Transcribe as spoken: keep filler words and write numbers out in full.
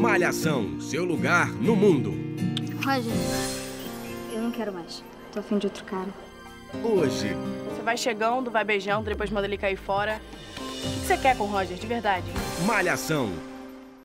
Malhação, seu lugar no mundo. Roger, eu não quero mais. Tô a fim de outro cara. Hoje. Você vai chegando, vai beijando, depois manda ele cair fora. O que você quer com o Roger, de verdade? Malhação.